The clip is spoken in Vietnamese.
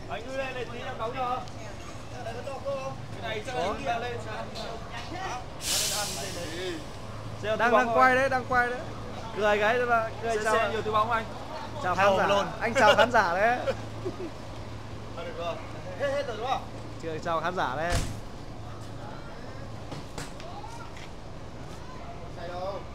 Anh đưa lên tí em đóng cho. Đây có to không? Cái này chắc là kia lên sao? Đang quay đấy, đang quay đấy. Cười cái đó là cười chào. Xe nhiều túi bóng anh. Chào khán giả luôn. Anh chào khán giả đấy. Được rồi. Hết rồi đúng không? Chưa chào khán giả đấy. Sai đâu?